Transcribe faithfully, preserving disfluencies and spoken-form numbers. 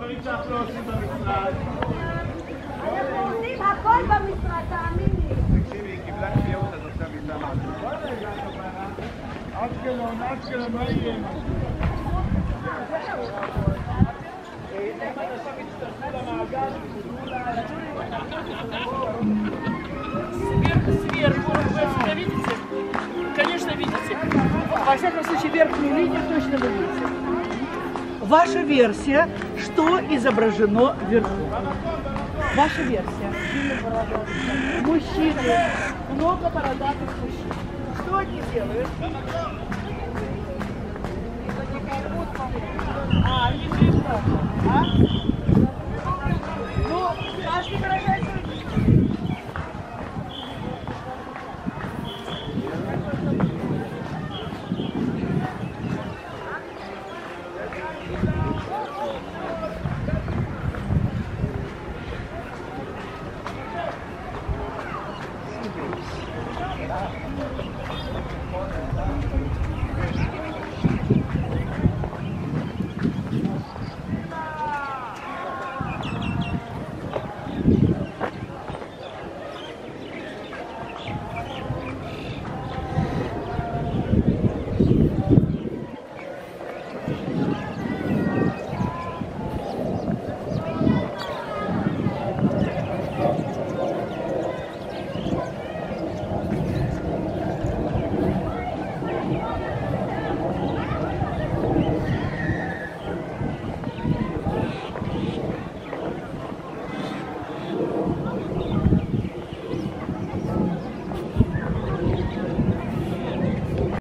עושים הכל במשרד, תאמין לי. תקשיבי, היא קיבלה קביעות, אז עכשיו היא שמה. אשקלון, אשקלון, מה יהיה? Сверху, вы это видите? Конечно, видите. Во всяком случае, верхнюю линию точно вы видите. Ваша версия, что изображено вверху? Ваша версия. Мужчины, много бородатых мужчин. Что они делают? А, они живут.